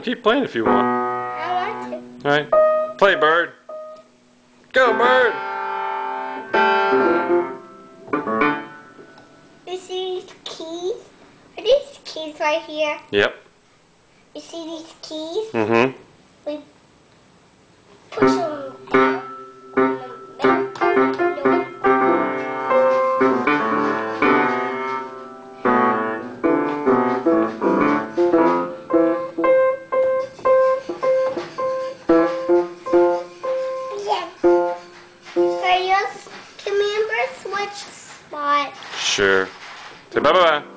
keep playing if you want. I want to. Alright. Play, bird. Go, bird! You see these keys? Are these keys right here? Yep. You see these keys? Mm-hmm. We push them down on the middle part of the door. Can we switch spots? Sure. Say bye-bye.